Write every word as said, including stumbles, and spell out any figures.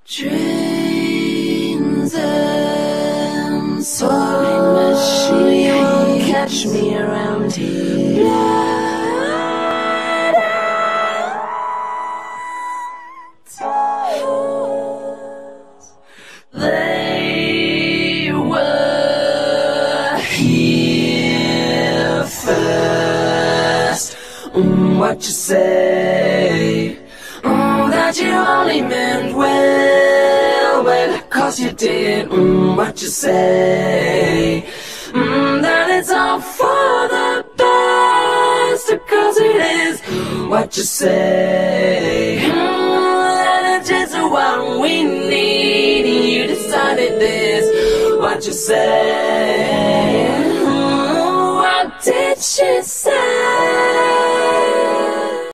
Trains and soaring machines catch me around here. They were here first. Mm, what you say? Mm, that you only meant well, well, cause you did. Mm, what you say? Mm, that it's all for the best, cause it is. What you say? Mm, that it's just what we need, you decided this. What you say? Mm, what did she say?